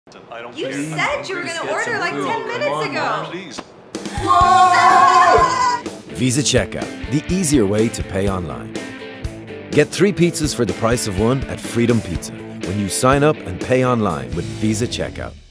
You said you were going to order like 10 minutes ago. Visa Checkout, the easier way to pay online. Get 3 pizzas for the price of 1 at Freedom Pizza when you sign up and pay online with Visa Checkout.